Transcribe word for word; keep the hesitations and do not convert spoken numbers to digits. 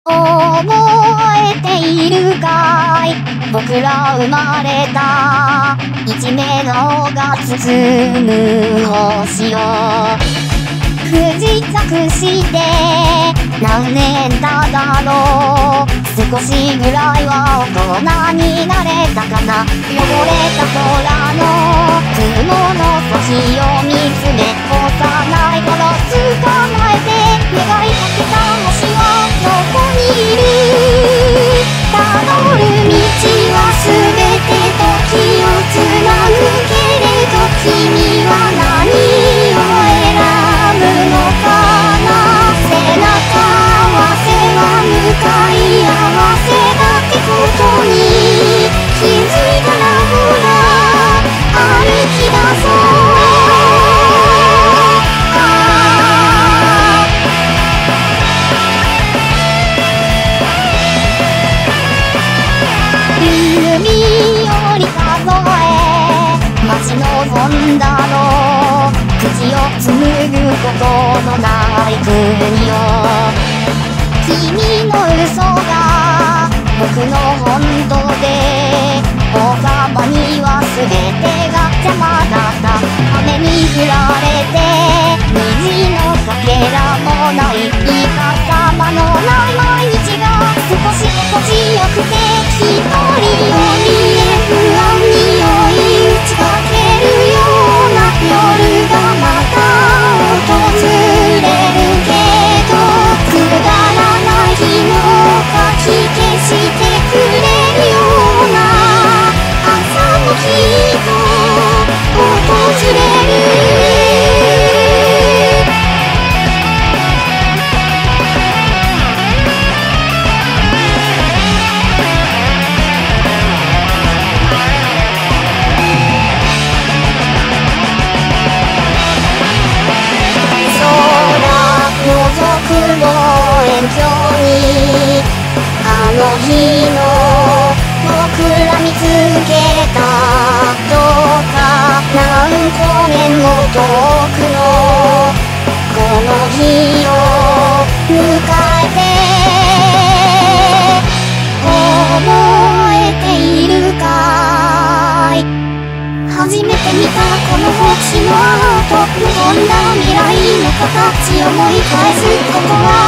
覚えているかい、僕ら生まれた一年のが包む星を不時着して何年だだろう。少しぐらいは大人になれたかな。汚れた空の雲の先を見つめ、幼い頃捕まえて願いかけた星はどこにいる。たどる道はすべて時をつなぐけれど、君は何を選ぶのかな。背中合わせは向かい合わせだってことに気づいたら、ほら歩き出そう。指折り数え待ち望んだろう。口を紡ぐことのない国を、君の嘘が僕の本当で、大幅には全てが邪魔だった。雨に降られて虹のかけらもない、いい傘間のない毎日が少し心地よくて、一人より不安に酔い打ちかけるような夜がまた訪れるけど、くだらない日のかき消してくれるような朝もきっと訪れる。望遠鏡にあの日の僕ら見つけた。どうか何光年も遠くのこの日を迎えて、覚えているかい。初めて見たこの星のアート、望んだ未来の形思い返す。ここは